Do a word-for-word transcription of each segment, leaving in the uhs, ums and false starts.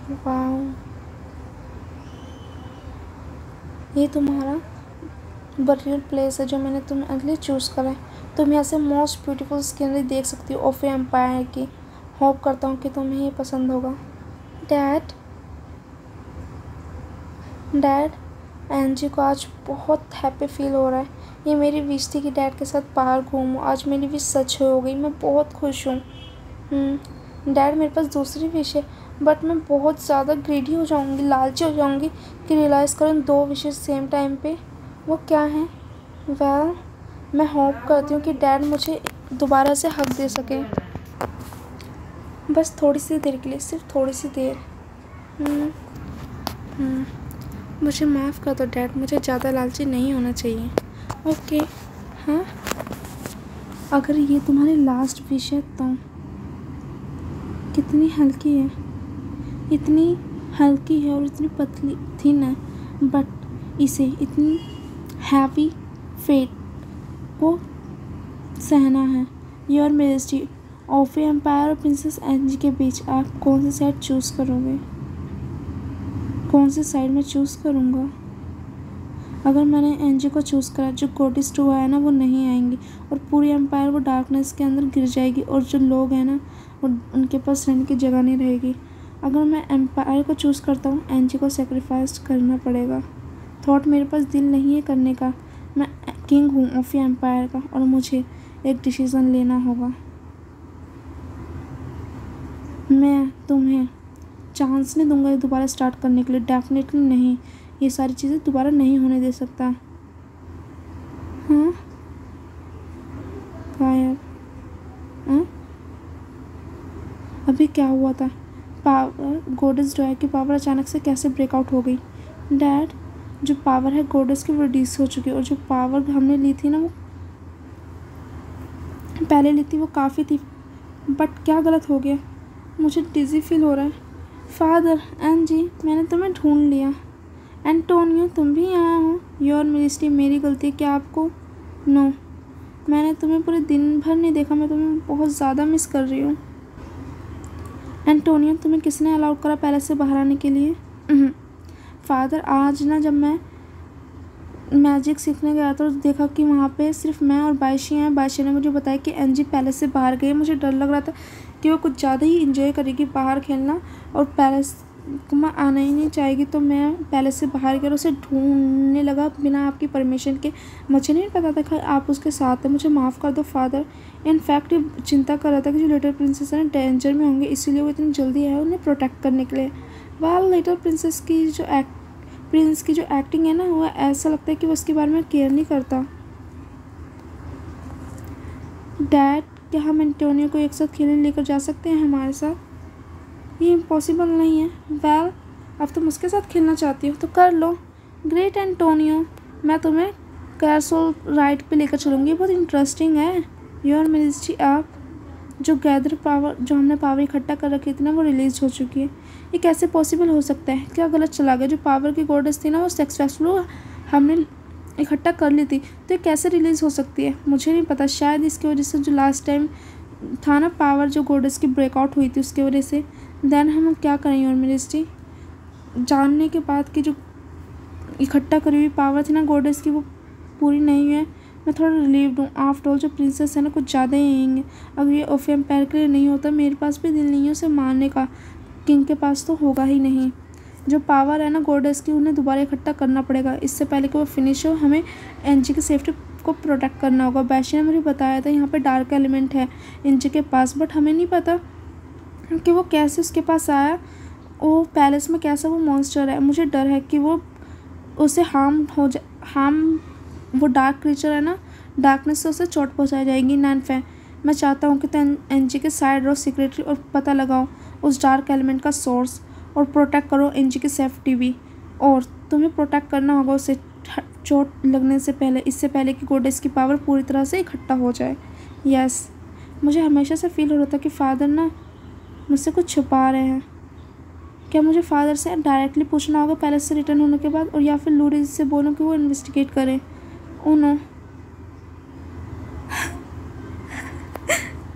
Wow, ये तुम्हारा burial place है जो मैंने तुम्हारे लिए चूज़ करा है। तुम यहाँ से मोस्ट ब्यूटीफुल सीनरी देख सकती हो ऑफ एम्पायर की। होप करता हूँ कि तुम्हें ये पसंद होगा। डैड डैड एनजी को आज बहुत हैप्पी फील हो रहा है। ये मेरी विश थी कि डैड के साथ बाहर घूमूं। आज मेरी विश सच हो गई। मैं बहुत खुश हूँ। हम्म, डैड मेरे पास दूसरी विश है, बट मैं बहुत ज़्यादा ग्रीडी हो जाऊँगी, लालची हो जाऊँगी कि रियलाइज़ करूँ दो विशेस सेम टाइम पे। वो क्या है? वेल, मैं होप करती हूँ कि डैड मुझे दोबारा से हक दे सके, बस थोड़ी सी देर के लिए, सिर्फ थोड़ी सी देर। हम्म हम्म मुझे माफ़ कर दो डैड, मुझे ज़्यादा लालची नहीं होना चाहिए। ओके। हाँ, अगर ये तुम्हारी लास्ट विश है तो कितनी हल्की है, इतनी हल्की है और इतनी पतली थी ना, बट इसे इतनी हैवी फेट को सहना है। योर मेजेस्टी, ऑफ एम्पायर और प्रिंसेस एनजी के बीच आप कौन सी साइड चूज़ करोगे? कौन सी साइड में चूज़ करूँगा? अगर मैंने एनजी को चूज़ करा, जो गॉडेस टू है ना वो नहीं आएंगी और पूरी एम्पायर वो डार्कनेस के अंदर गिर जाएगी और जो लोग हैं ना वो उनके पास रहने की जगह नहीं रहेगी। अगर मैं एम्पायर को चूज़ करता हूँ, एनजी को सेक्रीफाइस करना पड़ेगा। थॉट मेरे पास दिल नहीं है करने का। मैं किंग हूँ ऑफ एम्पायर का और मुझे एक डिसीज़न लेना होगा। मैं तुम्हें चांस नहीं दूंगा ये दोबारा स्टार्ट करने के लिए, डेफिनेटली नहीं। ये सारी चीज़ें दोबारा नहीं होने दे सकता। हाँ गायब। हाँ, अभी क्या हुआ था? पावर, गॉडेस ड्रायर की पावर अचानक से कैसे ब्रेकआउट हो गई? डैड, जो पावर है गॉडेस की वो रिड्यूस हो चुकी है और जो पावर हमने ली थी ना वो पहले ली थी वो काफ़ी थी, बट क्या गलत हो गया? मुझे डिज़ी फील हो रहा है। फादर, एनजी, मैंने तुम्हें ढूंढ लिया। एंटोनियो, तुम भी यहाँ हो? योर मेजेस्टी, मेरी गलती है क्या आपको? नो, मैंने तुम्हें पूरे दिन भर नहीं देखा। मैं तुम्हें बहुत ज़्यादा मिस कर रही हूँ। एंटोनियो, तुम्हें किसने अलाउड करा पैलेस से बाहर आने के लिए? फादर, आज ना जब मैं मैजिक सीखने गया तो देखा कि वहाँ पे सिर्फ मैं और बायशी हैं। बायशी ने मुझे बताया कि एनजी पैलेस से बाहर गई। मुझे डर लग रहा था कि वो कुछ ज़्यादा ही इंजॉय करेगी बाहर खेलना और पैलेस में आना ही नहीं चाहेगी, तो मैं पैलेस से बाहर गया और उसे ढूंढने लगा बिना आपकी परमिशन के। मुझे नहीं पता था कि आप उसके साथ हैं। मुझे माफ़ कर दो फादर। इनफैक्ट ये चिंता कर रहा था कि जो लिटिल प्रिंसेस है डेंजर में होंगे, इसीलिए वो इतनी जल्दी है उन्हें प्रोटेक्ट करने के लिए। वेल, लिटिल प्रिंसेस की जो एक्ट प्रिंस की जो एक्टिंग है ना वो ऐसा लगता है कि वो उसके बारे में केयर नहीं करता। डैड, क्या हम एंटोनियो को एक साथ खेलने लेकर जा सकते हैं हमारे साथ? ये इम्पॉसिबल नहीं है। वेल, अब तुम उसके साथ खेलना चाहती हो तो कर लो। ग्रेट एंटोनियो, मैं तुम्हें कैसल राइड पे लेकर चलूँगी, बहुत इंटरेस्टिंग है। योर मेजेस्टी, आप जो गैदर पावर जो हमने पावर इकट्ठा कर रखी थी ना वो रिलीज़ हो चुकी है। ये कैसे पॉसिबल हो सकता है? क्या गलत चला गया? जो पावर की गॉडेस थी ना वो सक्सेसफुल हमने इकट्ठा कर ली थी, तो ये कैसे रिलीज़ हो सकती है? मुझे नहीं पता। शायद इसकी वजह से जो लास्ट टाइम था ना पावर जो गॉडेस की ब्रेकआउट हुई थी उसकी वजह से। देन हम क्या करें योर मेजेस्टी? जानने के बाद कि जो इकट्ठा करी हुई पावर थी ना गॉडेस की वो पूरी नहीं है, मैं थोड़ा रिलीव्ड हूँ। आफ्टर ऑल जो प्रिंसेस है ना कुछ ज़्यादा ही आएंगे। अगर ये ऑफ एम्पायर के लिए नहीं होता, मेरे पास भी दिल नहीं है उसे मारने का। किंग के पास तो होगा ही नहीं। जो पावर है ना गॉडेस की उन्हें दोबारा इकट्ठा करना पड़ेगा इससे पहले कि वो फिनिश हो। हमें एनजी की सेफ्टी को प्रोटेक्ट करना होगा। बैशी ने मुझे बताया था यहाँ पे डार्क एलिमेंट है एनजी के पास, बट हमें नहीं पता कि वो कैसे उसके पास आया। वो पैलेस में कैसा वो मॉन्स्टर है। मुझे डर है कि वो उसे हार्म हो जा हार्म वो डार्क क्रीचर है ना, डार्कनेस से उसे चोट पहुँचाई जाएगी। नैन फै मैं चाहता हूँ कि तुम एनजी के साइड रहो सीक्रेटली और पता लगाओ उस डार्क एलिमेंट का सोर्स और प्रोटेक्ट करो एनजी की सेफ्टी भी। और तुम्हें प्रोटेक्ट करना होगा उसे चोट लगने से पहले, इससे पहले कि गॉडेस की पावर पूरी तरह से इकट्ठा हो जाए। यस, मुझे हमेशा से फील हो रहा था कि फादर ना मुझसे कुछ छुपा रहे हैं। क्या मुझे फादर से डायरेक्टली पूछना होगा पैलेस से रिटर्न होने के बाद, और या फिर लूरी से बोलूँ कि वो इन्वेस्टिगेट करें? ओ नो,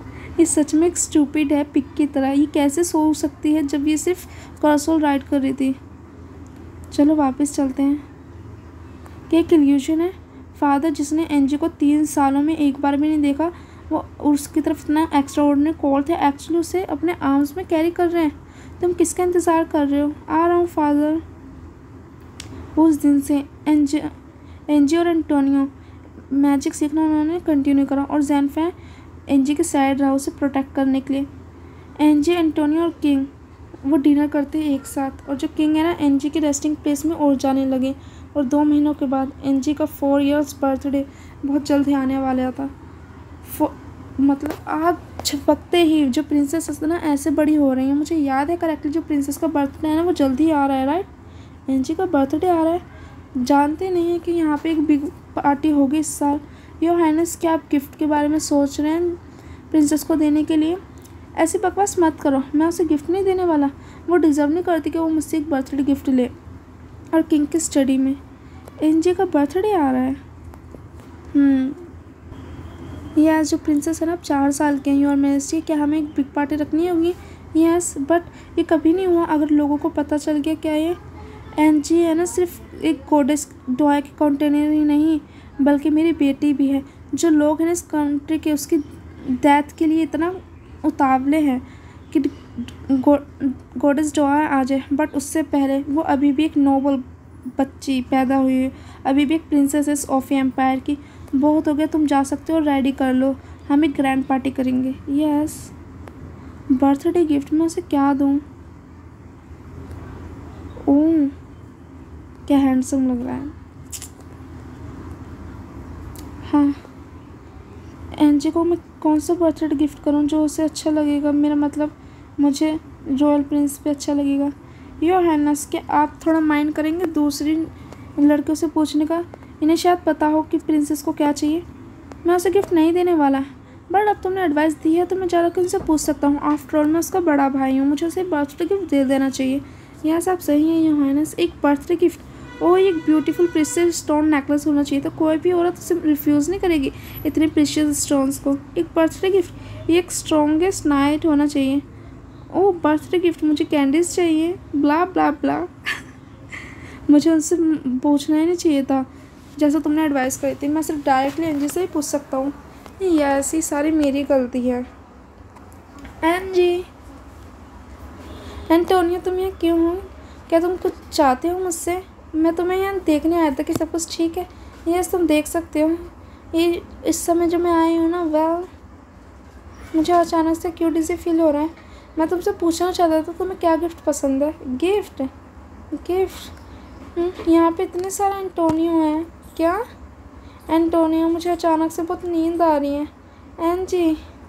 ये सच में एक स्टूपिड है पिक की तरह। ये कैसे सो सकती है जब ये सिर्फ कर्सोल राइड कर रही थी। चलो वापस चलते हैं। क्या एक इल्यूजन है? फादर जिसने एनजी को तीन सालों में एक बार भी नहीं देखा, वो उसकी तरफ इतना एक्स्ट्रा ऑर्डिनरी कोल्ड थे, एक्चुअली उसे अपने आर्म्स में कैरी कर रहे हैं। तुम किसका इंतज़ार कर रहे हो? आ रहा हूँ फादर। उस दिन से एनजी एनजी और एंटोनियो मैजिक सीखना उन्होंने कंटिन्यू करा और ज़ैनफे एनजी के साइड रहा उसे प्रोटेक्ट करने के लिए। एनजी, एंटोनियो और किंग वो डिनर करते हैं एक साथ, और जो किंग है ना एनजी की रेस्टिंग प्लेस में और जाने लगे। और दो महीनों के बाद एनजी का फोर इयर्स बर्थडे बहुत जल्द ही आने वाला था। मतलब आग झपकते ही जो प्रिंसेस है ना ऐसे बड़ी हो रही है। मुझे याद है करेक्टली जो प्रिंसेस का बर्थडे है ना वो जल्दी आ रहा है, राइट? एनजी का बर्थडे आ रहा है। जानते नहीं हैं कि यहाँ पे एक बिग पार्टी होगी इस साल। योर हाइनेस, क्या आप गिफ्ट के बारे में सोच रहे हैं प्रिंसेस को देने के लिए? ऐसी बकवास मत करो, मैं उसे गिफ्ट नहीं देने वाला। वो डिज़र्व नहीं करती कि वो मुझसे एक बर्थडे गिफ्ट ले। और किंग की स्टडी में एनजी का बर्थडे आ रहा है। हम्म यस, जो प्रिंसेस है ना अब चार साल के हैं। योर मैजेस्टी, क्या हमें एक बिग पार्टी रखनी होगी? यस, बट ये कभी नहीं हुआ अगर लोगों को पता चल गया। क्या ये एनजी है ना सिर्फ एक गोडेस डॉय के कंटेनर ही नहीं बल्कि मेरी बेटी भी है। जो लोग हैं ना इस कंट्री के उसकी डेथ के लिए इतना उतावले हैं कि गो, गोडेस डॉय आ जाए, बट उससे पहले वो अभी भी एक नोबल बच्ची पैदा हुई है, अभी भी एक प्रिंसेस ऑफ एम्पायर की। बहुत हो गया, तुम जा सकते हो, रेडी कर लो, हम एक ग्रैंड पार्टी करेंगे। यस, बर्थडे गिफ्ट में उसे क्या दूँ? ओह क्या हैंडसम लग रहा है। हाँ, एनजी को मैं कौन सा बर्थडे गिफ्ट करूँ जो उसे अच्छा लगेगा? मेरा मतलब मुझे रॉयल प्रिंस पे अच्छा लगेगा। योर हाइनेस, क्या आप थोड़ा माइंड करेंगे दूसरी लड़कियों से पूछने का? इन्हें शायद पता हो कि प्रिंसेस को क्या चाहिए। मैं उसे गिफ्ट नहीं देने वाला, बट अब तुमने एडवाइस दी है तो मैं ज़रा उनसे पूछ सकता हूँ। आफ्टर ऑल मैं उसका बड़ा भाई हूँ, मुझे उसे बर्थडे गिफ्ट दे देना चाहिए। यस आप सही हैं योर हाइनेस, एक बर्थडे गिफ्ट, ओह एक ब्यूटीफुल प्रीशियस स्टोन नेकलेस होना चाहिए। तो कोई भी औरत उसे रिफ्यूज़ नहीं करेगी इतने प्रीशियस स्टोन्स को। एक बर्थडे गिफ्ट, ये एक स्ट्रॉन्गेस्ट नाइट होना चाहिए। ओह बर्थडे गिफ्ट, मुझे कैंडीज चाहिए, ब्ला ब्ला ब्ला मुझे उनसे पूछना ही नहीं चाहिए था जैसा तुमने एडवाइस करी थी। मैं सिर्फ डायरेक्टली एनजी से ही पूछ सकता हूँ। ये ऐसी सारी मेरी गलती है। एनजी, एंटोनियो तुम यहाँ क्यों हो? क्या तुम कुछ चाहते हो मुझसे? मैं तुम्हें यहाँ देखने आया था कि सब कुछ ठीक है। यस तुम देख सकते हो। ये इस समय जो मैं आई हूँ ना, वेल मुझे अचानक से क्यूट सी फील हो रहा है। मैं तुमसे पूछना चाहता था तुम्हें क्या गिफ्ट पसंद है? गिफ्ट गिफ्ट यहाँ पे इतने सारे एंटोनियो हैं। क्या एंटोनियो? मुझे अचानक से बहुत नींद आ रही है। एनजी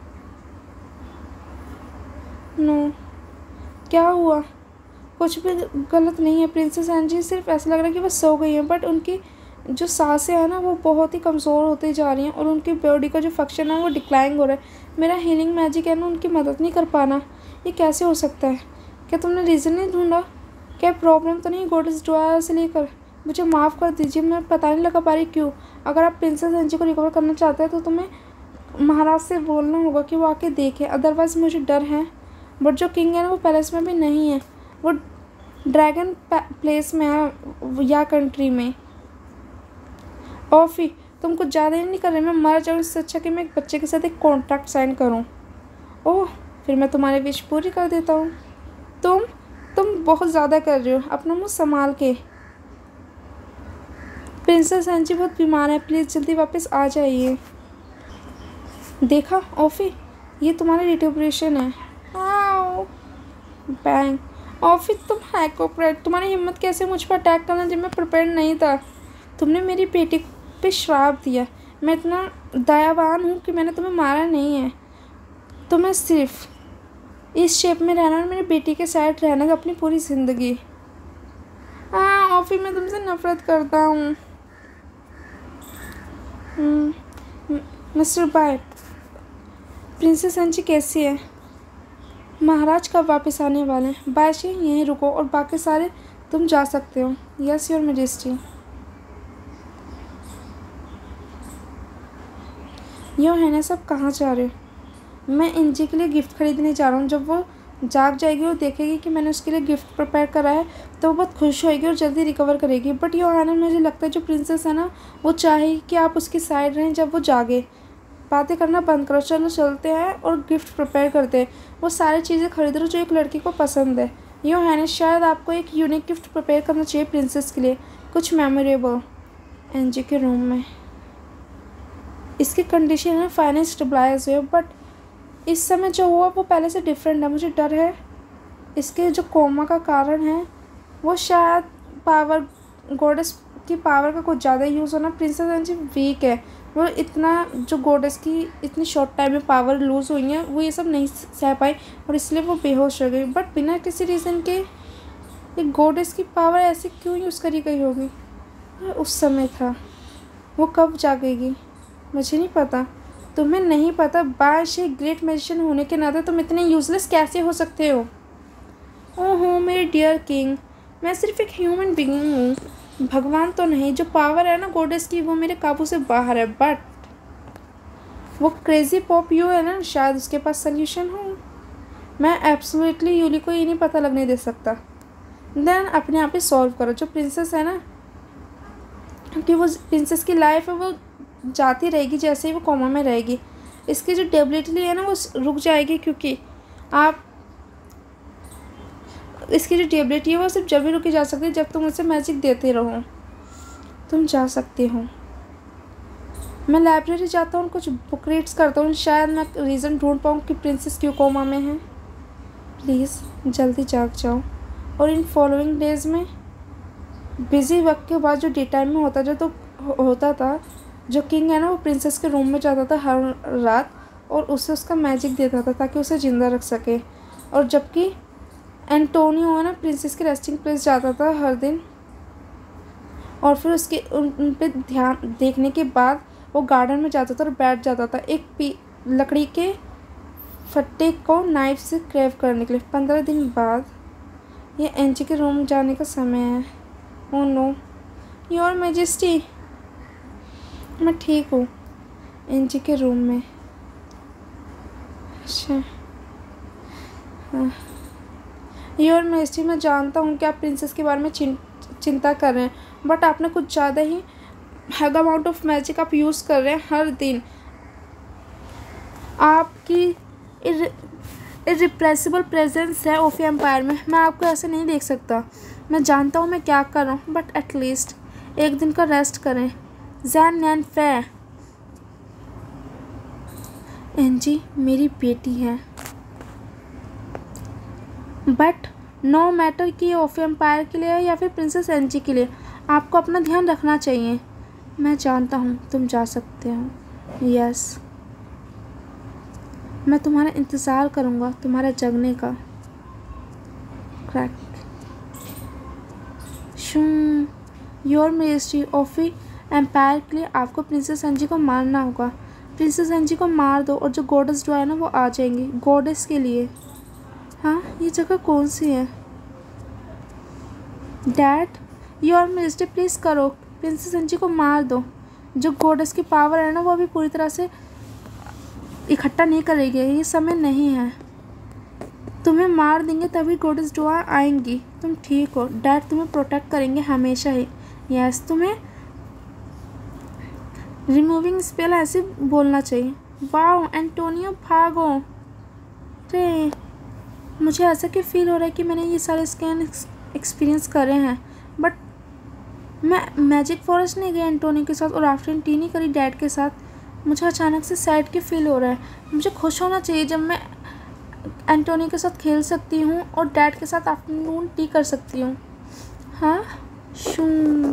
नो, क्या हुआ? कुछ भी गलत नहीं है प्रिंसेस एनजी, सिर्फ ऐसा लग रहा है कि वो सो गई हैं, बट उनकी जो सांसें हैं ना वो बहुत ही कमज़ोर होती जा रही हैं और उनकी बॉडी का जो फंक्शन है वो डिक्लाइन हो रहा है। मेरा हीलिंग मैजिक है ना उनकी मदद नहीं कर पाना। ये कैसे हो सकता है? क्या तुमने रीज़न नहीं ढूंढा? क्या प्रॉब्लम तो नहीं गॉडेस डॉयर से लेकर? मुझे माफ़ कर दीजिए, मैं पता नहीं लगा पा रही क्यों। अगर आप प्रिंसेस एनजी को रिकवर करना चाहते हैं तो तुम्हें महाराज से बोलना होगा कि वो आके देखे, अदरवाइज़ मुझे डर है। बट जो किंग है ना वो पैलेस में भी नहीं है, वो ड्रैगन प्लेस में है या कंट्री में। ऑफी तुम कुछ ज़्यादा ही नहीं कर रहे, मैं मर जाऊँ इससे अच्छा कि मैं एक बच्चे के साथ एक कॉन्ट्रैक्ट साइन करूँ। ओह फिर मैं तुम्हारी विश पूरी कर देता हूँ। तुम तुम बहुत ज़्यादा कर रहे हो, अपना मुँह संभाल के। प्रिंसेस एनजी बहुत बीमार है, प्लीज़ जल्दी वापस आ जाइए। देखा ऑफी, ये तुम्हारी रिट्यूबरेशन है। आओ बैंग। ऑफी तुम हाइकोप्रेट, तुम्हारी हिम्मत कैसे मुझ पर अटैक करना जब मैं प्रिपेयर नहीं था? तुमने मेरी बेटी पे श्राप दिया। मैं इतना दयावान हूँ कि मैंने तुम्हें मारा नहीं है। तुम्हें सिर्फ इस शेप में रहना और मेरी बेटी के साथ रहना अपनी पूरी ज़िंदगी। हाँ ऑफी मैं तुमसे नफरत करता हूँ। मिस्टर बाय, प्रिंसेस एनजी कैसी है? महाराज कब वापस आने वाले हैं? बायशी यहीं रुको और बाकी सारे तुम जा सकते हो। Yes your majesty. Your highness आप कहाँ जा रहे हो? मैं एनजी के लिए गिफ्ट खरीदने जा रहा हूँ। जब वो जाग जाएगी और देखेगी कि मैंने उसके लिए गिफ्ट प्रिपेयर करा है तो वो बहुत खुश होएगी और जल्दी रिकवर करेगी। बट योर ऑनर, मुझे लगता है जो प्रिंसेस है ना वो चाहेगी कि आप उसकी साइड रहें जब वो जागे। बातें करना बंद करो, चलो चलते हैं और गिफ्ट प्रिपेयर करते हैं। वो सारी चीज़ें खरीद लो जो एक लड़की को पसंद है। योर हाइनेस, शायद आपको एक यूनिक गिफ्ट प्रिपेयर करना चाहिए प्रिंसेस के लिए, कुछ मेमोरेबल। एनजी के रूम में इसकी कंडीशन है फाइनेंस स्टेबलाइज हुए, बट इस समय जो हुआ वो पहले से डिफरेंट है। मुझे डर है इसके जो कोमा का कारण है वो शायद पावर गॉडेस की पावर का कुछ ज़्यादा यूज़ होना। प्रिंसेस एनजी वीक है, वो इतना जो गॉडेस की इतनी शॉर्ट टाइम में पावर लूज़ हुई है वो ये सब नहीं सह पाई और इसलिए वो बेहोश हो गई। बट बिना किसी रीज़न के एक गॉडेस की पावर ऐसे क्यों यूज़ करी गई होगी? उस समय था, वो कब जागेगी मुझे नहीं पता। तुम्हें नहीं पता, बाश एक ग्रेट मैजिशियन होने के नाते तुम इतने यूजलेस कैसे हो सकते हो? ओहो मेरे डियर किंग, मैं सिर्फ एक ह्यूमन बीइंग हूँ, भगवान तो नहीं। जो पावर है ना गॉडेस की वो मेरे काबू से बाहर है। बट वो क्रेजी पॉप यू है ना, शायद उसके पास सोल्यूशन हो। मैं एब्सोल्युटली यूली को ये नहीं पता लगने दे सकता। देन अपने आप ही सॉल्व करो। जो प्रिंसेस है ना, क्योंकि वो प्रिंसेस की लाइफ है वो जाती रहेगी जैसे ही वो कोमा में रहेगी। इसकी जो डेबिलिटी है ना वो रुक जाएगी, क्योंकि आप इसकी जो डेबिलिटी है वो सिर्फ जब भी रुकी जा सकती है जब तुम उसे मैजिक देते रहो। तुम जा सकते हो। मैं लाइब्रेरी जाता हूँ, कुछ बुक रीड्स करता हूँ, शायद मैं रीज़न ढूंढ पाऊँ कि प्रिंसेस क्यों कोमा में है। प्लीज़ जल्दी जाग जाओ। और इन फॉलोइंग डेज में बिजी वक्त के बाद जो डे टाइम में होता जो तो होता था, जो किंग है ना वो प्रिंसेस के रूम में जाता था हर रात और उसे उसका मैजिक देता था ताकि उसे ज़िंदा रख सके। और जबकि एंटोनियो है ना प्रिंसेस के रेस्टिंग प्लेस जाता था हर दिन और फिर उसके उन, उन पे ध्यान देखने के बाद वो गार्डन में जाता था और बैठ जाता था एक पी लकड़ी के फट्टे को नाइफ से क्रेव करने के लिए। पंद्रह दिन बाद ये एनजी के रूम जाने का समय है। ओह नो योर मैजेस्टी, मैं ठीक हूँ एनजी के रूम में। अच्छा योर मैजेस्टी, मैं जानता हूँ कि आप प्रिंसेस के बारे में चिं, चिंता कर रहे हैं, बट आपने कुछ ज़्यादा ही हैग अमाउंट ऑफ मैजिक आप यूज़ कर रहे हैं हर दिन। आपकी इरिप्रेसिबल प्रेजेंस है ओफी एम्पायर में। मैं आपको ऐसे नहीं देख सकता। मैं जानता हूँ मैं क्या कर रहा हूँ, बट एटलीस्ट एक दिन का रेस्ट करें। जैन नैन फे, एनजी मेरी बेटी है, बट नो मैटर कि ये ओफी एम्पायर के लिए है या फिर प्रिंसेस एनजी के लिए, आपको अपना ध्यान रखना चाहिए। मैं जानता हूँ तुम जा सकते हो। यस, मैं तुम्हारा इंतज़ार करूँगा, तुम्हारा जगने का। क्रैक शूं, योर मेजेस्टी, ओफी एम्पायर के लिए आपको प्रिंसेस एनजी को मारना होगा। प्रिंसेस एनजी को मार दो और जो गॉडेस जो है ना वो आ जाएंगी गॉडेस के लिए। हाँ, ये जगह कौन सी है? डैड, योर मेजेस्टी प्लीज़ करो, प्रिंसेस एनजी को मार दो। जो गॉडेस की पावर है ना वो अभी पूरी तरह से इकट्ठा नहीं करेगी, ये समय नहीं है। तुम्हें मार देंगे तभी गॉडेस डोआ आएंगी। तुम ठीक हो डैड, तुम्हें प्रोटेक्ट करेंगे हमेशा ही। यस, तुम्हें रिमूविंग स्पेल ऐसे बोलना चाहिए। वाओ एंटोनियो भागो। रे मुझे ऐसा क्यों फील हो रहा है कि मैंने ये सारे स्कैन एक्सपीरियंस करे हैं, बट मैं मैजिक फॉरेस्ट नहीं गई एंटोनियो के साथ और आफ्टरनून टी नहीं करी डैड के साथ। मुझे अचानक से सैड की फील हो रहा है। मुझे खुश होना चाहिए जब मैं एंटोनियो के साथ खेल सकती हूँ और डैड के साथ आफ्टरनून टी कर सकती हूँ। हाँ शूं,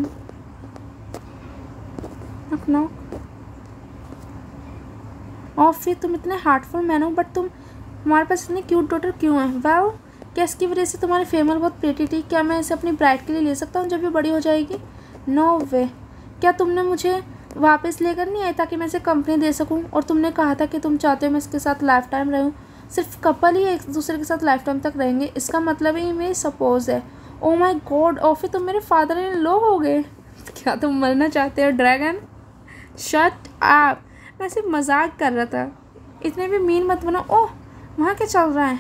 नॉक नॉक। और फिर तुम इतने हार्टफुल मैन हो, बट तुम हमारे पास इतनी क्यूट डॉटर क्यों है? वेल, क्या इसकी वजह से तुम्हारी फैमिली बहुत प्रेटी थी? क्या मैं इसे अपनी ब्राइड के लिए ले सकता हूँ जब भी बड़ी हो जाएगी? No way. क्या तुमने मुझे वापस लेकर नहीं आए ताकि मैं इसे कंपनी दे सकूँ? और तुमने कहा था कि तुम चाहते हो मैं इसके साथ लाइफ टाइम रहूँ। सिर्फ कपल ही एक दूसरे के साथ लाइफ टाइम तक रहेंगे, इसका मतलब है ये मेरी सपोज है। ओ माई गॉड ऑफी, तुम मेरे फादर इन लॉ हो गए। क्या तुम मरना चाहते हो ड्रैगन? शट अप, मैं सिर्फ मजाक कर रहा था। इतने भी मीन मत बनो। ओह, वहाँ क्या चल रहा है?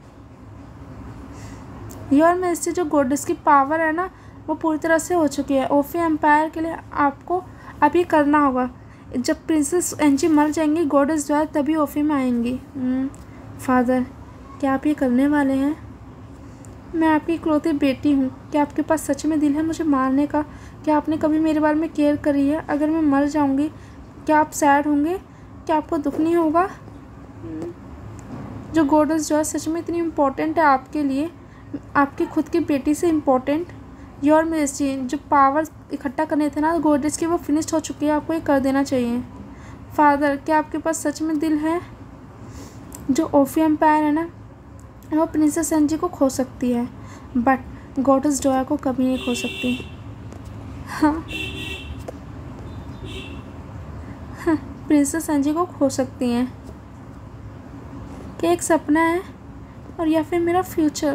योर मेजेस्टी, जो गॉडेस की पावर है ना वो पूरी तरह से हो चुकी है। ओफी एम्पायर के लिए आपको अब ये करना होगा। जब प्रिंसेस एंजी मर जाएंगी, गॉडेस जो है तभी ओफी में आएंगी। फादर, क्या आप ये करने वाले हैं? मैं आपकी इकलौती बेटी हूँ। क्या आपके पास सच में दिल है मुझे मारने का? क्या आपने कभी मेरे बारे में केयर करी है? अगर मैं मर जाऊँगी क्या आप सैड होंगे? क्या आपको दुख नहीं होगा? जो गॉडेस जो है सच में इतनी इम्पोर्टेंट है आपके लिए, आपकी खुद की बेटी से इम्पोर्टेंट। योर मेजेस्टी, जो पावर इकट्ठा करने थे ना गॉडेस की वो फिनिश्ड हो चुकी है, आपको ये कर देना चाहिए। फादर, क्या आपके पास सच में दिल है? जो ओफी एम्पायर है ना वो प्रिंसेस एंजी को खो सकती है, बट गॉडेस जोया को कभी नहीं खो सकती। हाँ हाँ, प्रिंसेस एंजी को खो सकती हैं। क्या एक सपना है और या फिर मेरा फ्यूचर?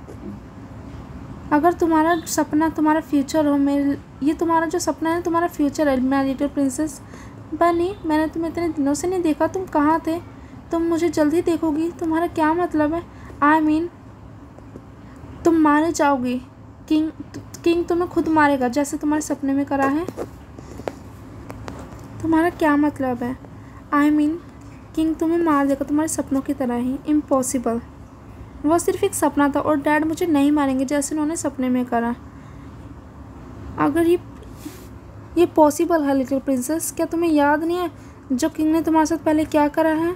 अगर तुम्हारा सपना तुम्हारा फ्यूचर हो, मेरे ये तुम्हारा जो सपना है तुम्हारा फ्यूचर है मैं लिटिल प्रिंसेस बनी। मैंने तुम्हें इतने दिनों से नहीं देखा, तुम कहाँ थे? तुम मुझे जल्दी देखोगी? तुम्हारा क्या मतलब है? आई I मीन mean, तुम मारे जाओगी। किंग किंग तुम्हें खुद मारेगा जैसे तुम्हारे सपने में करा है। तुम्हारा क्या मतलब है? I I mean mean, king तुम्हें मार देगा तुम्हारे सपनों की तरह ही। इम्पॉसिबल। वो सिर्फ एक सपना था और डैड मुझे नहीं मारेंगे जैसे उन्होंने सपने में करा। अगर ये ये पॉसिबल है लिटिल प्रिंसेस, क्या तुम्हें याद नहीं है जो किंग ने तुम्हारे साथ पहले क्या करा है?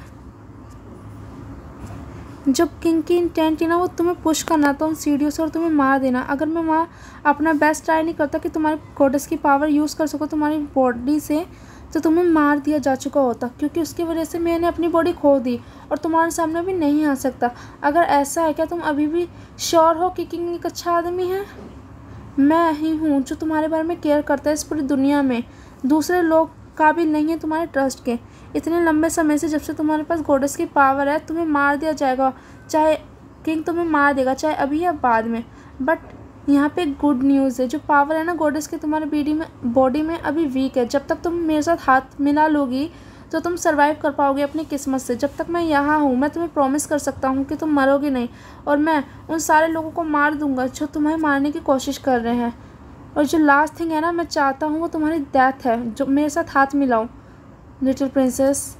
जब किंग की इंटेंट थी ना वो तुम्हें पुश करना था उन सीढ़ियों से और तुम्हें मार देना। अगर मैं वहाँ अपना बेस्ट ट्राई नहीं करता कि तुम्हारे गॉडेस की पावर यूज़ कर सको तुम्हारी बॉडी से, तो तुम्हें मार दिया जा चुका होता, क्योंकि उसकी वजह से मैंने अपनी बॉडी खो दी और तुम्हारे सामने भी नहीं आ सकता। अगर ऐसा है, क्या तुम अभी भी श्योर हो कि किंग एक अच्छा आदमी है? मैं ही हूँ जो तुम्हारे बारे में केयर करता है इस पूरी दुनिया में। दूसरे लोग काबिल नहीं है तुम्हारे ट्रस्ट के। इतने लंबे समय से जब से तुम्हारे पास गॉडेस की पावर है तुम्हें मार दिया जाएगा, चाहे किंग तुम्हें मार देगा चाहे अभी या बाद में। बट यहाँ पे गुड न्यूज़ है, जो पावर है ना गॉडेस की तुम्हारे बॉडी में बॉडी में अभी वीक है। जब तक तुम मेरे साथ हाथ मिला लोगी तो तुम सर्वाइव कर पाओगे अपनी किस्मत से। जब तक मैं यहाँ हूँ मैं तुम्हें प्रॉमिस कर सकता हूँ कि तुम मरोगे नहीं, और मैं उन सारे लोगों को मार दूँगा जो तुम्हें मारने की कोशिश कर रहे हैं। और जो लास्ट थिंग है ना मैं चाहता हूँ वो तुम्हारी डेथ है, जो मेरे साथ हाथ मिलाओ लिटिल प्रिंसेस।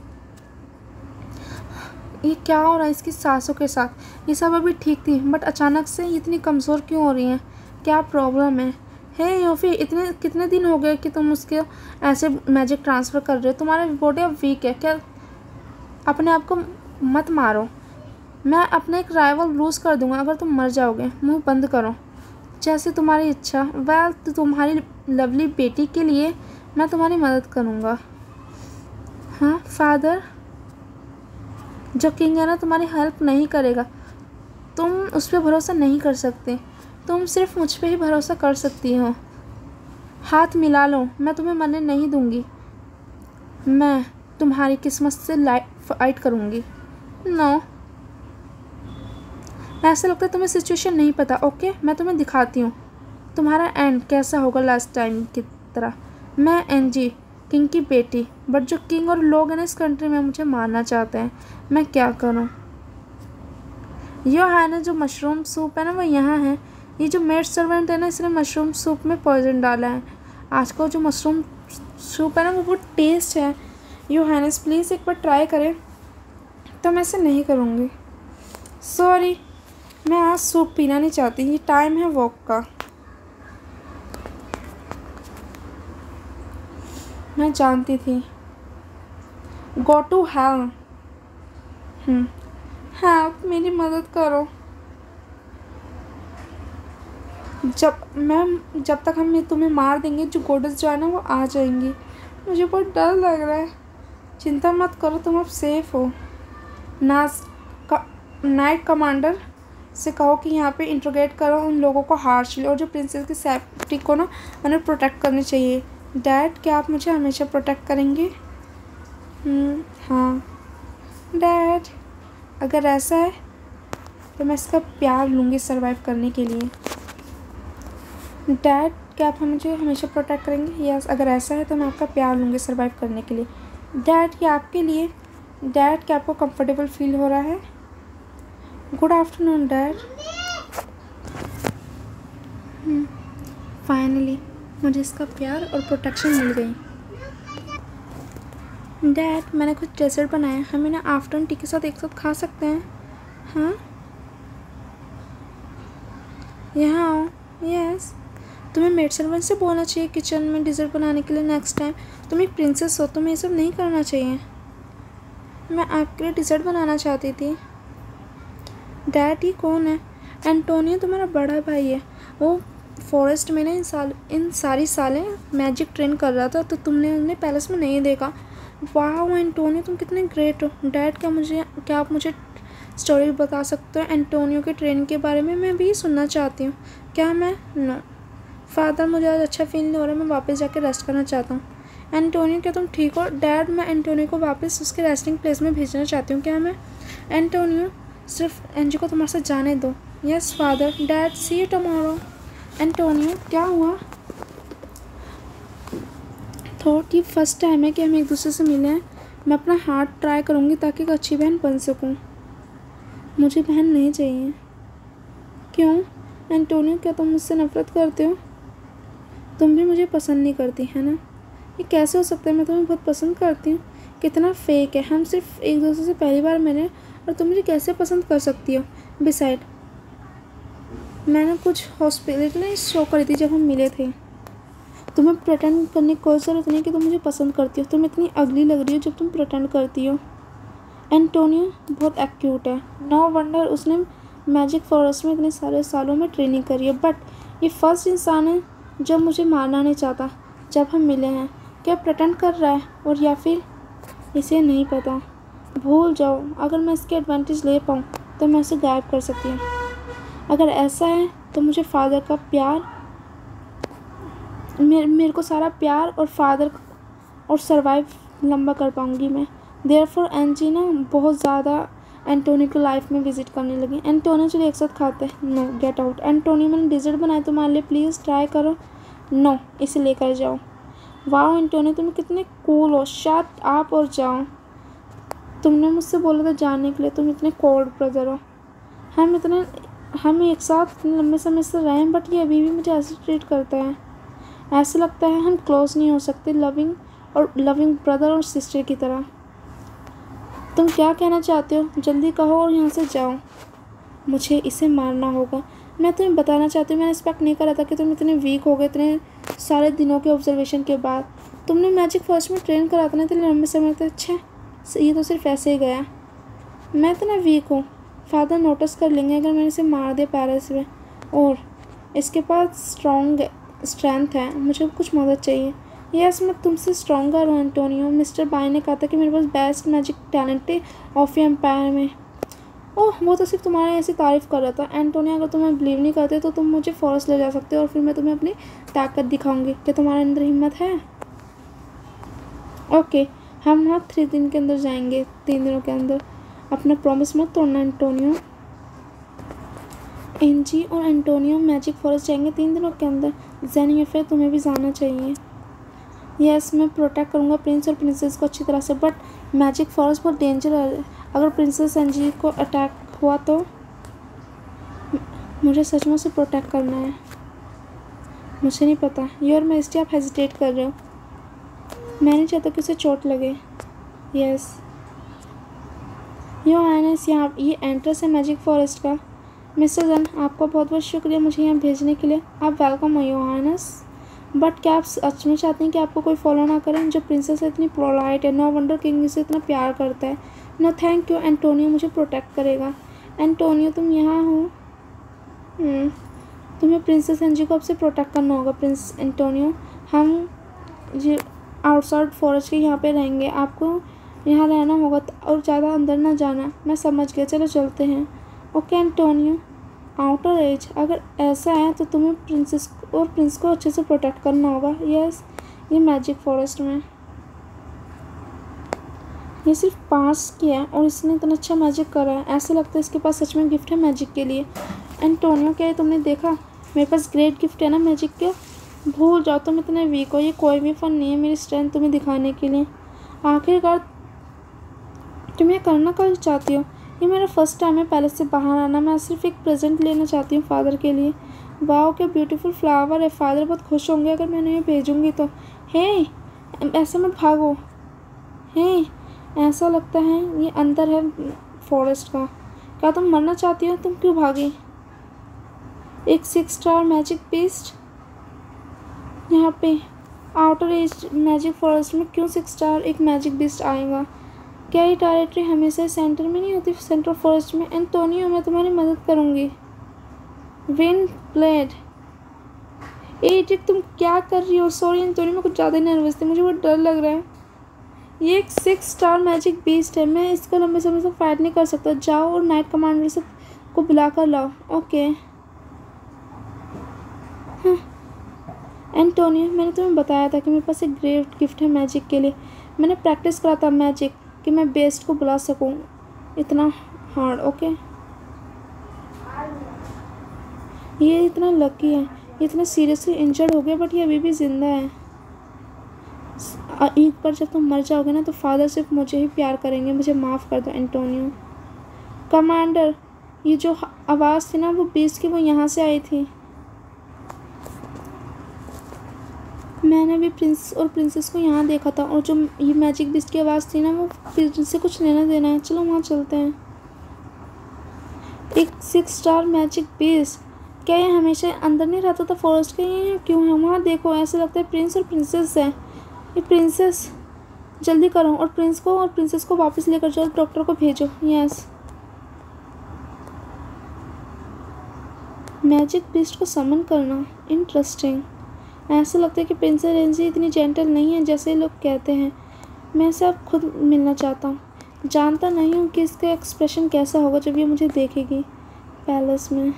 ये क्या हो रहा है इसकी सांसों के साथ? ये सब अभी ठीक थी बट अचानक से इतनी कमज़ोर क्यों हो रही हैं? क्या प्रॉब्लम है? हे योफी, इतने कितने दिन हो गए कि तुम उसके ऐसे मैजिक ट्रांसफ़र कर रहे हो? तुम्हारी बॉडी अब वीक है क्या? अपने आप को मत मारो। मैं अपने एक राइवल लूज़ कर दूंगा अगर तुम मर जाओगे। मुंह बंद करो, जैसे तुम्हारी इच्छा। वेल, तो तुम्हारी लवली बेटी के लिए मैं तुम्हारी मदद करूँगा। हाँ फादर, जो किंग है ना तुम्हारी हेल्प नहीं करेगा। तुम उस पर भरोसा नहीं कर सकते, तुम सिर्फ मुझ पे ही भरोसा कर सकती हो। हाथ मिला लो, मैं तुम्हें मरने नहीं दूंगी। मैं तुम्हारी किस्मत से लाइट फाइट करूंगी। नो, ऐसा लगता है तुम्हें सिचुएशन नहीं पता। ओके, मैं तुम्हें दिखाती हूँ तुम्हारा एंड कैसा होगा लास्ट टाइम की तरह। मैं एंजी, किंग की बेटी, बट जो किंग और लोग हैं ना इस कंट्री में मुझे मारना चाहते हैं। मैं क्या करूँ? यह है ना जो मशरूम सूप है ना वो यहाँ है। ये जो मेड सर्वेंट है ना इसने मशरूम सूप में पॉइजन डाला है। आज का जो मशरूम सूप है ना वो बहुत टेस्ट है। यू हैनेस प्लीज़ एक बार ट्राई करें। तो मैं ऐसे नहीं करूँगी, सॉरी। मैं आज सूप पीना नहीं चाहती, ये टाइम है वॉक का। मैं जानती थी। Go to hell. हेल्प, मेरी मदद करो। जब मैं जब तक हम तुम्हें मार देंगे जो गॉडेस जो है ना वो आ जाएंगी। मुझे बहुत डर लग रहा है। चिंता मत करो, तुम अब सेफ हो। नाज का नाइट कमांडर से कहो कि यहाँ पे इंट्रोगेट करो उन लोगों को हार्शली, और जो प्रिंसेस की सेफ्टी को ना उन्हें प्रोटेक्ट करनी चाहिए। डैड, क्या आप मुझे हमेशा प्रोटेक्ट करेंगे? हाँ डैड, अगर ऐसा है तो मैं इसका प्यार लूँगी सर्वाइव करने के लिए। डैड, क्या आप मुझे हमेशा प्रोटेक्ट करेंगे? यस, अगर ऐसा है तो मैं आपका प्यार लूँगी सर्वाइव करने के लिए। डैड, ये आपके लिए। डैड, क्या आपको कंफर्टेबल फील हो रहा है? Good afternoon dad. फाइनली मुझे इसका प्यार और प्रोटेक्शन मिल गई। डैड, मैंने कुछ डेजर्ट बनाया, हम इन्हें आफ्टरनून टी के साथ एक साथ खा सकते हैं? हाँ, यहाँ आओ। यस, तुम्हें मेड सर्वेंट से बोलना चाहिए किचन में डिज़र्ट बनाने के लिए नेक्स्ट टाइम। तुम एक प्रिंसेस हो, तुम्हें ये सब नहीं करना चाहिए। मैं आपके लिए डिज़र्ट बनाना चाहती थी। डैड, ये कौन है? एंटोनियो तुम्हारा बड़ा भाई है। वो फॉरेस्ट में ना इन साल इन सारी सालें मैजिक ट्रेन कर रहा था, तो तुमने उन्हें पैलेस में नहीं देखा। वाह एंटोनियो, तुम कितने ग्रेट हो। डैड, क्या मुझे क्या आप मुझे स्टोरी बता सकते हो एंटोनियो के ट्रेन के बारे में? मैं भी सुनना चाहती हूँ। क्या मैं? नो फादर, मुझे आज अच्छा फील नहीं हो रहा, मैं वापस जाके रेस्ट करना चाहता हूँ। एंटोनियो, क्या तुम ठीक हो? डैड, मैं एंटोनियो को वापस उसके रेस्टिंग प्लेस में भेजना चाहती हूँ। क्या मैं? एंटोनियो, सिर्फ एंजी को तुम्हारे साथ जाने दो। Yes father. Dad, see you tomorrow. Antonio, क्या हुआ? थॉट ये फर्स्ट टाइम है कि हम एक दूसरे से मिले हैं। मैं अपना हार्ट ट्राई करूँगी ताकि एक अच्छी बहन बन सकूँ। मुझे बहन नहीं चाहिए। क्यों? एंटोनियो, क्या तुम मुझसे नफरत करते हो? तुम भी मुझे पसंद नहीं करती है ना? ये कैसे हो सकता है? मैं तुम्हें बहुत पसंद करती हूँ। कितना फेक है। हम सिर्फ एक दूसरे से पहली बार मिले और तुम मुझे कैसे पसंद कर सकती हो? बिसाइड, मैंने कुछ हॉस्पिटल शो करी थी जब हम मिले थे। तुम्हें प्रिटेंड करने की कोई ज़रूरत नहीं कि तुम मुझे पसंद करती हो। तुम इतनी अगली लग रही हो जब तुम प्रिटेंड करती हो। एंटोनियो बहुत एक्यूट है। नो वंडर उसने मैजिक फॉरेस्ट में इतने सारे सालों में ट्रेनिंग करी है। बट ये फर्स्ट इंसान है जो मुझे मारना नहीं चाहता। जब हम मिले हैं, क्या प्रिटेंड कर रहा है और या फिर इसे नहीं पता? भूल जाओ। अगर मैं इसके एडवांटेज ले पाऊँ तो मैं उसे गायब कर सकती हूँ। अगर ऐसा है तो मुझे फादर का प्यार मेरे मेरे को सारा प्यार और फादर और सरवाइव लंबा कर पाऊँगी मैं। देयरफॉर एंजी ना बहुत ज़्यादा एंटोनियो की लाइफ में विजिट करने लगी। एंटोनियो, चलिए एक साथ खाते हैं। No, get out. एंटोनियो, मैंने डिज़र्ट बनाया तुम्हारे लिए, प्लीज़ ट्राई करो। नो, इसे लेकर जाओ। वाह एंटोनियो, तुम कितने कूल हो। शट अप और जाओ। तुमने मुझसे बोला था जाने के लिए, तुम इतने कोल्ड ब्रदर हो। हम इतने हम एक साथ इतने लंबे समय से रहे हैं, बट ये अभी भी मुझे ऐसे ट्रीट करता है। ऐसा लगता है हम क्लोज नहीं हो सकते, लविंग और लविंग ब्रदर और सिस्टर की तरह। तुम क्या कहना चाहते हो? जल्दी कहो और यहाँ से जाओ। मुझे इसे मारना होगा। मैं तुम्हें बताना चाहती हूँ, मैंने एक्सपेक्ट नहीं करा था कि तुम इतने वीक हो गए इतने सारे दिनों के ऑब्जर्वेशन के बाद। तुमने मैजिक फर्स्ट में ट्रेन करा था ना इतने लंबे समय तक। अच्छा, ये तो सिर्फ ऐसे ही गया। मैं इतना वीक हूँ, फादर नोटिस कर लेंगे अगर मैंने इसे मार दिया पैरिस में। और इसके पास स्ट्रॉन्ग स्ट्रेंथ है, मुझे कुछ मदद चाहिए। यस, मैं तुमसे स्ट्रॉन्गर हूँ एंटोनियो। मिस्टर बाय ने कहा था कि मेरे पास बेस्ट मैजिक टैलेंट है ऑफ एम्पायर में। ओह, वो तो सिर्फ तुम्हारे ऐसी तारीफ़ कर रहा था। एंटोनियो, अगर तुम्हें बिलीव नहीं करते तो तुम मुझे फॉरेस्ट ले जा सकते हो और फिर मैं तुम्हें अपनी ताकत दिखाऊंगी। क्या तुम्हारे अंदर हिम्मत है? ओके, हम वहाँ थ्री दिन के अंदर जाएंगे, तीन दिनों के अंदर। अपना प्रॉमिस मत तोड़ना एंटोनियो। एंजी और एंटोनियो मैजिक फॉरेस्ट जाएंगे तीन दिनों के अंदर। जेनी, फिर तुम्हें भी जाना चाहिए। यस, मैं प्रोटेक्ट करूँगा प्रिंस और प्रिंसेस को अच्छी तरह से, बट मैजिक फॉरेस्ट बहुत डेंजर है। अगर प्रिंसेस एंजी को अटैक हुआ तो मुझे सच में उसे प्रोटेक्ट करना है। मुझे नहीं पता। योर मैजेस्टी, आप हेजिटेट कर रहे हो। मैं नहीं चाहता कि उसे चोट लगे। यस योर हाइनेस, यहाँ ये एंट्रेंस है मैजिक फॉरेस्ट का। मिस्टर जन, आपका बहुत बहुत शुक्रिया मुझे यहाँ भेजने के लिए। आप वेलकम हो योर हाइनेस। बट क्या आप सच में चाहते हैं कि आपको कोई फॉलो ना करें? जो प्रिंसेस इतनी पोलाइट है, नो वंडर किंग से इतना प्यार करता है। नो थैंक यू, एंटोनियो मुझे प्रोटेक्ट करेगा। एंटोनियो, तुम यहाँ हो। तुम्हें प्रिंसेस एंजी को आपसे प्रोटेक्ट करना होगा। प्रिंस एंटोनियो, हम ये आउटसाइड फॉरेस्ट के यहाँ पे रहेंगे, आपको यहाँ रहना होगा और ज़्यादा अंदर ना जाना। मैं समझ गया, चलो चलते हैं। Okay Antonio. आउटर एज, अगर ऐसा है तो तुम्हें प्रिंसेस और प्रिंस को अच्छे से प्रोटेक्ट करना होगा। यस, ये मैजिक फॉरेस्ट में ये सिर्फ पास किया है और इसने इतना अच्छा मैजिक करा है, ऐसा लगता है इसके पास सच में गिफ्ट है मैजिक के लिए। एंटोनियो, क्या तुमने देखा मेरे पास ग्रेट गिफ्ट है ना मैजिक के? भूल जाओ, तुम इतने वीक हो, ये कोई भी फन नहीं है मेरी स्ट्रेंथ तुम्हें दिखाने के लिए। आखिरकार तुम ये करना कल चाहती हो? ये मेरा फर्स्ट टाइम है पैलेस से बाहर आना। मैं सिर्फ एक प्रेजेंट लेना चाहती हूँ फादर के लिए। वाह क्या ब्यूटीफुल फ्लावर है। फादर बहुत खुश होंगे अगर मैं उन्हें भेजूँगी तो। हे ऐसे मत भागो। हे ऐसा लगता है ये अंदर है फॉरेस्ट का। क्या तुम मरना चाहती हो? तुम क्यों भागी? एक सिक्स स्टार मैजिक बीस्ट यहाँ पे आउटर एज मैजिक फॉरेस्ट में क्यों सिक्स स्टार एक मैजिक बीस्ट आएगा? क्या ये टेरिटरी हमेशा सेंटर में नहीं होती, सेंट्रल फॉरेस्ट में? एंटोनियो मैं तुम्हारी मदद करूँगी। Wind blade. एडिट तुम क्या कर रही हो? सॉरी एंटोनियो मैं कुछ ज़्यादा ही नर्वस थी, मुझे बहुत डर लग रहा है। ये एक सिक्स स्टार मैजिक बीस्ट है, मैं इसको लंबे समय से फाइट नहीं कर सकता। जाओ और नाइट कमांडर से को बुला कर लाओ। ओके हाँ एंटोनियो मैंने तुम्हें बताया था कि मेरे पास एक ग्रेट गिफ्ट है मैजिक के लिए। मैंने प्रैक्टिस करा था मैजिक कि मैं बेस्ट को बुला सकूं इतना हार्ड। ओके ये इतना लकी है, ये इतना सीरियसली इंजर्ड हो गया बट ये अभी भी ज़िंदा है। एक बार जब तुम मर जाओगे ना तो फादर सिर्फ मुझे ही प्यार करेंगे। मुझे माफ़ कर दो एंटोनियो। कमांडर ये जो आवाज़ थी ना वो बीस्ट की, वो यहाँ से आई थी। मैंने भी प्रिंस और प्रिंसेस को यहाँ देखा था और जो ये मैजिक बीस्ट की आवाज़ थी ना वो प्रिंस से कुछ लेना देना है। चलो वहाँ चलते हैं। एक सिक्स स्टार मैजिक बीस्ट, क्या ये हमेशा अंदर नहीं रहता था फॉरेस्ट के? ये क्यों है? वहाँ देखो ऐसा लगता है प्रिंस और प्रिंसेस है। ये प्रिंसेस जल्दी करो और प्रिंस को और प्रिंसेस को वापस लेकर जाओ, डॉक्टर को भेजो। यस मैजिक बीस्ट को समन करना इंटरेस्टिंग। ऐसा लगता है कि प्रिंसेस रेंजी इतनी जेंटल नहीं है जैसे लोग कहते हैं। मैं इसे अब खुद मिलना चाहता हूँ। जानता नहीं हूँ कि इसका एक्सप्रेशन कैसा होगा जब ये मुझे देखेगी पैलेस में।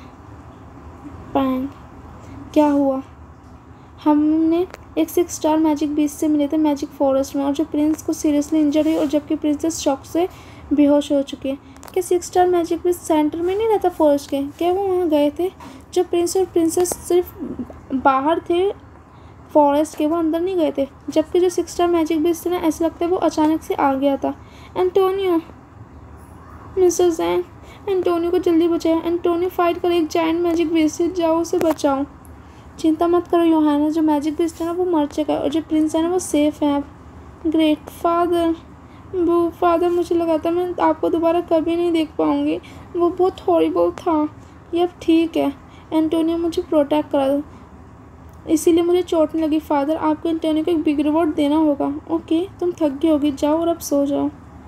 पैंग क्या हुआ? हमने एक सिक्स स्टार मैजिक बीस्ट से मिले थे मैजिक फॉरेस्ट में और जो प्रिंस को सीरियसली इंजर्ड है और जबकि प्रिंसेस शॉक से बेहोश हो चुकी है। क्या six star magic beast centre में नहीं रहता फॉरेस्ट के? क्या वो वहाँ गए थे? जो प्रिंस और प्रिंसेस सिर्फ बाहर थे फॉरेस्ट के, वो अंदर नहीं गए थे। जबकि जो सिक्स स्टार मैजिक बीस्ट थे ना ऐसा लगता है वो अचानक से आ गया था। एंटोनियो मिस्टर जैन एंटोनियो को जल्दी बचाओ। एंटोनियो फाइट कर एक जायंट मैजिक बीस्ट से, जाओ उसे बचाओ। चिंता मत करो योहाना, जो मैजिक बीस्ट है ना वो मर चुका है और जो प्रिंस है ना वो सेफ है अब। ग्रेट फादर वो फादर मुझे लगा था मैं आपको दोबारा कभी नहीं देख पाऊँगी, वो बहुत हॉरिबल था। ये अब ठीक है। एंटोनियो मुझे प्रोटेक्ट करा दो, इसीलिए मुझे चोट नहीं लगी। फादर आपको एंटोनियो को एक बिग रिवॉर्ड देना होगा। ओके तुम थक गई होगी, जाओ और अब सो जाओ।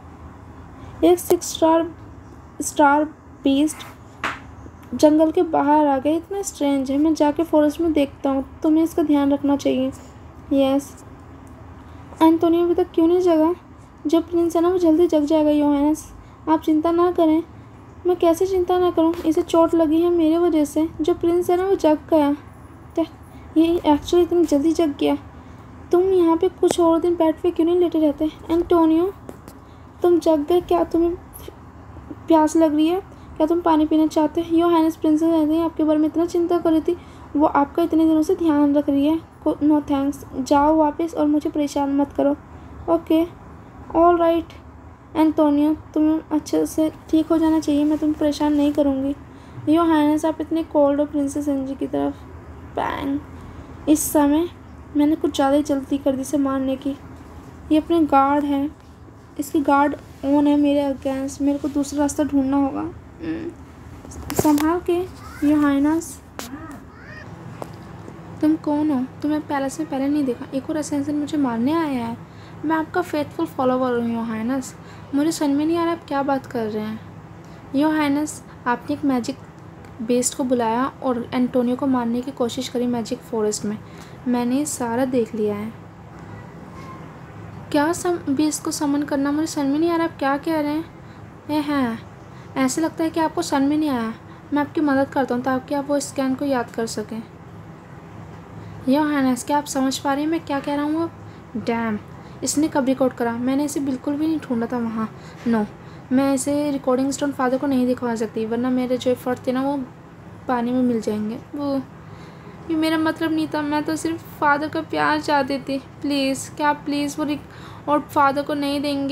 एक सिक्स स्टार स्टार बीस्ट जंगल के बाहर आ गए। इतना स्ट्रेंज है, मैं जाके फॉरेस्ट में देखता हूँ। तुम्हें इसका ध्यान रखना चाहिए। यस एंटोनियो अभी तक क्यों नहीं जगा? जो प्रिंस है ना वो जल्दी जग जाएगा। योहानस आप चिंता ना करें। मैं कैसे चिंता ना करूँ? इसे चोट लगी है मेरे वजह से। जो प्रिंस है ना वो जग गया। ये एक्चुअली इतनी जल्दी जग गया। तुम यहाँ पे कुछ और दिन बेड पे क्यों नहीं लेटे रहते? एंटोनियो तुम जग गए, क्या तुम्हें प्यास लग रही है? क्या तुम पानी पीना चाहते हो? योहानस प्रिंसेस रहती है आपके बारे में इतना चिंता कर रही थी, वो आपका इतने दिनों से ध्यान रख रही है। नो थैंक्स, जाओ वापस और मुझे परेशान मत करो। ओके ऑल राइट एंटोनियो तुम्हें अच्छे से ठीक हो जाना चाहिए, मैं तुम्हें परेशान नहीं करूँगी। योहानस आप इतने कोल्ड हो प्रिंसेस एंजी की तरफ। बैंग इस समय मैंने कुछ ज़्यादा ही जल्दी कर दी इसे मारने की। ये अपने गार्ड है, इसकी गार्ड ऑन है मेरे अगेंस्ट। मेरे को दूसरा रास्ता ढूंढना होगा। संभाल के योहानस। तुम कौन हो? तुम्हें पैलेस में पहले नहीं देखा। एक और असेंसन मुझे मारने आया है। मैं आपका फेथफुल फॉलोवर हूँ योहानस। मुझे समझ में नहीं आ रहा आप क्या बात कर रहे हैं। योहानस आपने एक मैजिक बेस्ट को बुलाया और एंटोनियो को मारने की कोशिश करी मैजिक फॉरेस्ट में। मैंने सारा देख लिया है। क्या सम बेस्ट को समन करना? मुझे समझ में नहीं आ रहा आप क्या कह रहे हैं। ए हैं ऐसे लगता है कि आपको समझ में नहीं आया। मैं आपकी मदद करता हूँ ताकि आप वो स्कैन को याद कर सकें। योहानस क्या आप समझ पा रहे हैं मैं क्या कह रहा हूँ अब? डैम इसने कब रिकॉर्ड करा? मैंने इसे बिल्कुल भी नहीं ढूंढा था वहाँ। नो मैं इसे रिकॉर्डिंग स्टोन फादर को नहीं दिखवा सकती, वरना मेरे जो एफर्ट थे ना वो पानी में मिल जाएंगे। वो ये मेरा मतलब नहीं था, मैं तो सिर्फ फादर का प्यार चाहती थी। प्लीज़ क्या आप प्लीज़ वो और फादर को नहीं देंगे?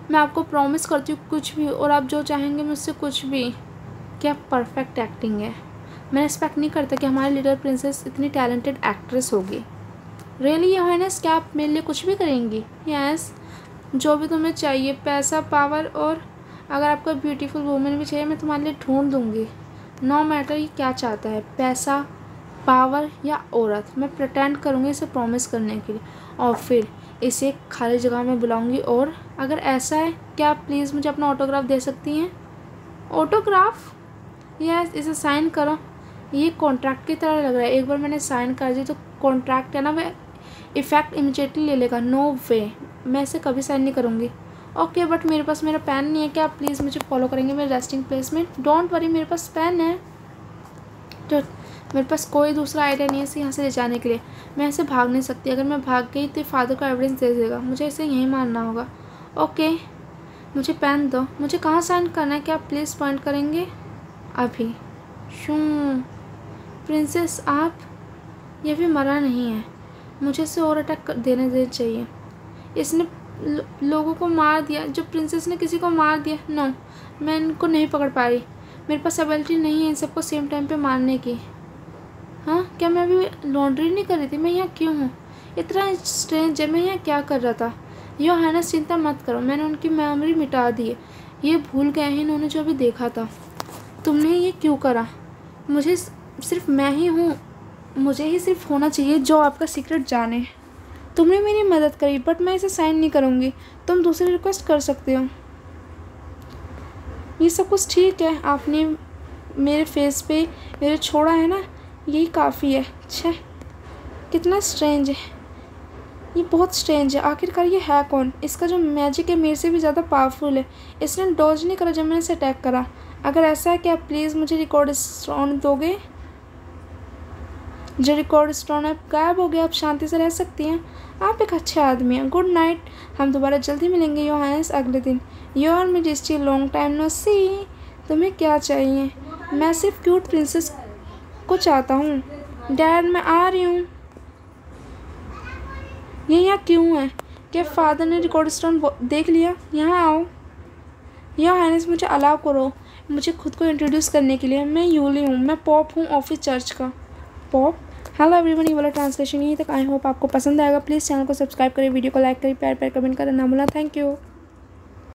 मैं आपको प्रॉमिस करती हूँ कुछ भी, और आप जो चाहेंगे मुझसे कुछ भी। क्या परफेक्ट एक्टिंग है। मैं एक्सपेक्ट नहीं करता कि हमारी लिटिल प्रिंसेस इतनी टैलेंटेड एक्ट्रेस होगी। रियली योर हाइनेस, क्या आप मेरे लिए कुछ भी करेंगी? यस, जो भी तुम्हें चाहिए, पैसा, पावर, और अगर आपको ब्यूटीफुल वुमेन भी चाहिए मैं तुम्हारे लिए ढूंढ दूँगी। नो मैटर ये क्या चाहता है, पैसा, पावर या औरत, मैं प्रटेंड करूँगी इसे प्रॉमिस करने के लिए, और फिर इसे एक खाली जगह में बुलाऊँगी। और अगर ऐसा है, क्या आप प्लीज़ मुझे अपना ऑटोग्राफ दे सकती हैं? ऑटोग्राफ? यस, इसे साइन करो। ये कॉन्ट्रैक्ट की तरह लग रहा है। एक बार मैंने साइन कर दी तो कॉन्ट्रैक्ट है ना, वह इफ़ेक्ट इमीडिएटली ले लेगा। नो वे, मैं इसे कभी साइन नहीं करूँगी। ओके, बट मेरे पास मेरा पेन नहीं है। क्या आप प्लीज़ मुझे फॉलो करेंगे मेरे रेस्टिंग प्लेस में? डोंट वरी, मेरे पास पेन है। तो मेरे पास कोई दूसरा आइडिया नहीं है इसे यहाँ से ले जाने के लिए। मैं ऐसे भाग नहीं सकती। अगर मैं भाग गई तो फादर को एविडेंस दे देगा, मुझे इसे यहीं मारना होगा। ओके, मुझे पेन दो। मुझे कहाँ साइन करना है, क्या आप प्लीज़ पॉइंट करेंगे? अभी। शू प्रिंसेस, आप, ये भी मरा नहीं है, मुझे इसे और अटैक देने देना चाहिए। इसने लो, लोगों को मार दिया, जो प्रिंसेस ने किसी को मार दिया। नो, मैं इनको नहीं पकड़ पा रही। मेरे पास एबिलिटी नहीं है इन सबको सेम टाइम पे मारने की। हाँ, क्या मैं अभी लॉन्ड्री नहीं कर रही थी? मैं यहाँ क्यों हूँ? इतना स्ट्रेंज है, मैं यहाँ क्या कर रहा था? योर हाइनेस, चिंता मत करो, मैंने उनकी मेमोरी मिटा दी है। ये भूल गए हैं इन्होंने जो अभी देखा था। तुमने ये क्यों करा? मुझे सिर्फ मैं ही हूँ, मुझे ही सिर्फ होना चाहिए जो आपका सीक्रेट जाने। तुमने मेरी मदद करी, बट मैं इसे साइन नहीं करूँगी। तुम दूसरी रिक्वेस्ट कर सकते हो। ये सब कुछ ठीक है, आपने मेरे फेस पे मेरे छोड़ा है ना, यही काफ़ी है। छः, कितना स्ट्रेंज है, ये बहुत स्ट्रेंज है। आखिरकार ये है कौन? इसका जो मैजिक है मेरे से भी ज़्यादा पावरफुल है। इसने डॉज नहीं करा जब मैंने इसे अटैक करा। अगर ऐसा है कि आप प्लीज़ मुझे रिकॉर्ड स्टोन दोगे। जो रिकॉर्ड स्टोन आप गायब हो गया, आप शांति से रह सकती हैं। आप एक अच्छे आदमी हैं। गुड नाइट, हम दोबारा जल्दी मिलेंगे योर हाइनेस अगले दिन। Your majesty, long time no see. तुम्हें क्या चाहिए? मैं सिर्फ क्यूट प्रिंसेस को चाहता हूँ। डैड, मैं आ रही हूँ। ये यहाँ क्यों है? क्या फादर ने रिकॉर्ड स्टोन देख लिया? यहाँ आओ। योर हाइनेस, मुझे अलाउ करो मुझे खुद को इंट्रोड्यूस करने के लिए। मैं यूली हूँ, मैं पॉप हूँ ऑफिस चर्च का। पॉप? हेलो एवरीवन, ये वाला ट्रांसलेशन यहीं तक। आई होप आपको पसंद आएगा। प्लीज़ चैनल को सब्सक्राइब करें, वीडियो को लाइक करें, प्यार प्यार कमेंट करना ना भूलना। Thank you.